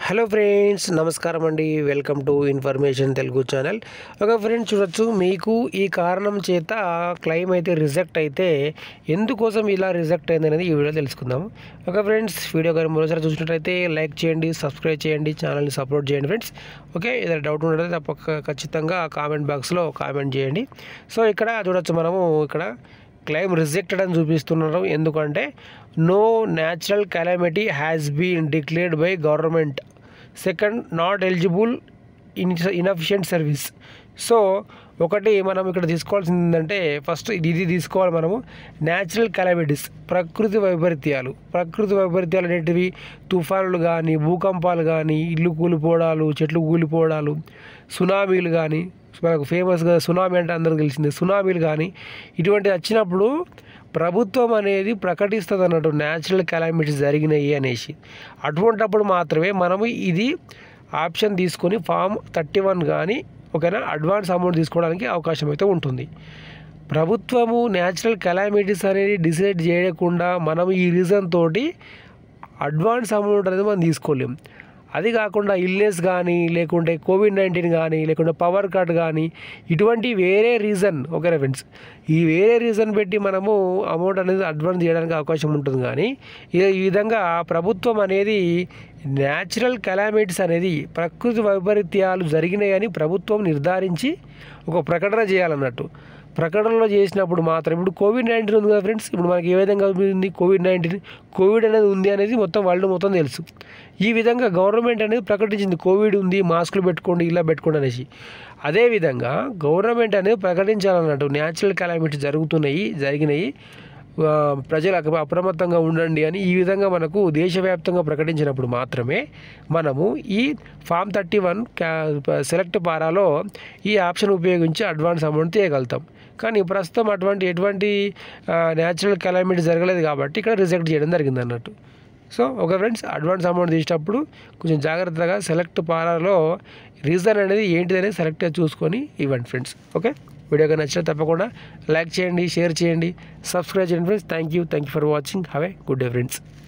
Hello friends, నమస్కారం అండి. Welcome to information Telugu channel. Okay friends, చూడొచ్చు మీకు ఈ కారణం చేత క్లెయిమ్ అయితే రిజెక్ట్ అయితే ఎందుకోసం ఇలా రిజెక్ట్ అయింది అనేది ఈ వీడియో తెలుసుకుందాం. ఓకే ఫ్రెండ్స్, వీడియో కానీ మరోసారి చూసినట్లయితే లైక్ చేయండి, సబ్స్క్రైబ్ చేయండి, ఛానల్ని సపోర్ట్ చేయండి ఫ్రెండ్స్. ఓకే, ఏదైనా డౌట్ ఉన్నట్లయితే తప్పక ఖచ్చితంగా కామెంట్ బాక్స్లో కామెంట్ చేయండి. సో ఇక్కడ చూడొచ్చు, మనము ఇక్కడ క్లెయిమ్ రిజెక్టెడ్ అని చూపిస్తున్నారు. ఎందుకంటే no natural calamity has been declared by government. Second, not eligible inefficient service. So ఒకటి మనం ఇక్కడ తీసుకోవాల్సింది ఏంటంటే, ఫస్ట్ ఇది తీసుకోవాలి మనము. న్యాచురల్ కెలామిటీస్, ప్రకృతి వైపరీత్యాలు అనేటివి తుఫానులు కానీ, భూకంపాలు కానీ, ఇల్లు కూలిపోవడాలు, చెట్లు కూలిపోవడాలు, సునామీలు కానీ, మనకు ఫేమస్గా సునామీ అంటే అందరికీ తెలిసిందే, సునామీలు కానీ ఇటువంటి వచ్చినప్పుడు ప్రభుత్వం అనేది ప్రకటిస్తుంది అన్నట్టు న్యాచురల్ కెలామిటీస్ జరిగినాయి అనేసి. అటువంటప్పుడు మాత్రమే మనము ఇది ఆప్షన్ తీసుకొని ఫామ్ 31 కానీ ఓకేనా అడ్వాన్స్ అమౌంట్ తీసుకోవడానికి అవకాశం అయితే ఉంటుంది. ప్రభుత్వము న్యాచురల్ కెలామిటీస్ అనేది డిసైడ్ చేయకుండా మనం ఈ రీజన్ తోటి అడ్వాన్స్ అమౌంట్ అనేది మనం తీసుకోలేము. అది కాకుండా ఇల్నెస్ కానీ, లేకుంటే కోవిడ్-19 కానీ, లేకుంటే పవర్ కట్ కానీ, ఇటువంటి వేరే రీజన్ ఓకేనా ఫ్రెండ్స్, ఈ వేరే రీజన్ పెట్టి మనము అమౌంట్ అనేది అడ్వాన్స్ చేయడానికి అవకాశం ఉంటుంది. కానీ ఈ విధంగా ప్రభుత్వం అనేది న్యాచురల్ కెలామిటీస్ అనేది ప్రకృతి వైపరీత్యాలు జరిగినాయని ప్రభుత్వం నిర్ధారించి ఒక ప్రకటన చేయాలన్నట్టు. ప్రకటనలో చేసినప్పుడు మాత్రం, ఇప్పుడు కోవిడ్-19 ఉంది కదా ఫ్రెండ్స్, ఇప్పుడు మనకి ఏ విధంగా ఉంది కోవిడ్ అనేది ఉంది అనేది మొత్తం వరల్డ్ మొత్తం తెలుసు. ఈ విధంగా గవర్నమెంట్ అనేది ప్రకటించింది, కోవిడ్ ఉంది, మాస్కులు పెట్టుకోండి, ఇలా పెట్టుకోండి అనేసి. అదేవిధంగా గవర్నమెంట్ అనేది ప్రకటించాలన్నట్టు, న్యాచురల్ కెలామిటీస్ జరిగినాయి, ప్రజలు అప్రమత్తంగా ఉండండి అని ఈ విధంగా మనకు దేశవ్యాప్తంగా ప్రకటించినప్పుడు మాత్రమే మనము ఈ ఫామ్ 31 సెలెక్ట్ పారాలో ఈ ఆప్షన్ ఉపయోగించి అడ్వాన్స్ అమౌంట్ తీయగలుగుతాం. కానీ ప్రస్తుతం ఎటువంటి న్యాచురల్ కెలామిటీస్ జరగలేదు కాబట్టి ఇక్కడ రిజెక్ట్ చేయడం జరిగింది అన్నట్టు. So okay friends, advance amount తీసేటప్పుడు కొంచెం జాగ్రత్తగా సెలెక్ట్ పారాలో రీజన్ అనేది ఏంటిదనేది సెలెక్ట్ చూసుకొని ఇవ్వండి ఫ్రెండ్స్. ఓకే, వీడియో కానీ నచ్చితే తప్పకుండా లైక్ చేయండి, షేర్ చేయండి, సబ్స్క్రైబ్ చేయండి friends. Thank you for watching. Have a good day friends.